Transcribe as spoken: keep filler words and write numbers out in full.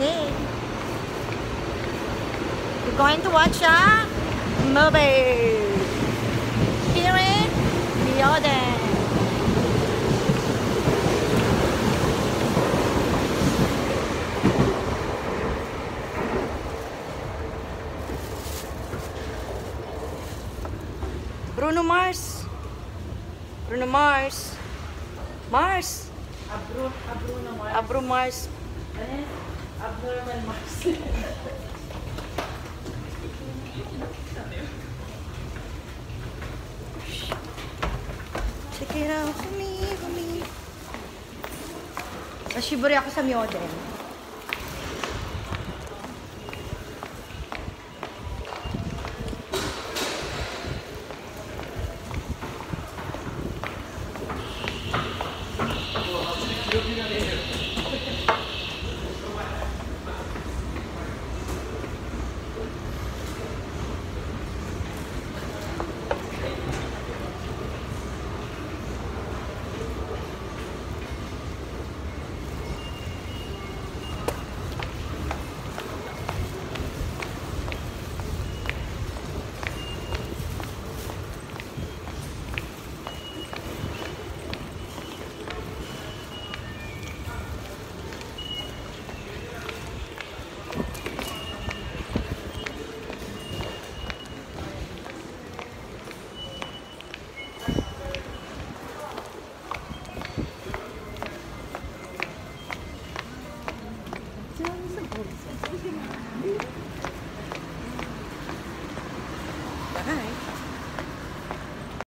Okay. We're going to watch a movie. Here in Leoden. Bruno Mars. Bruno Mars. Mars. Abru, Abruno Mars. Abru Mars. Ano? Abnormal Mars. Check it out for me, for me. Nashiburi ako sa Myoden.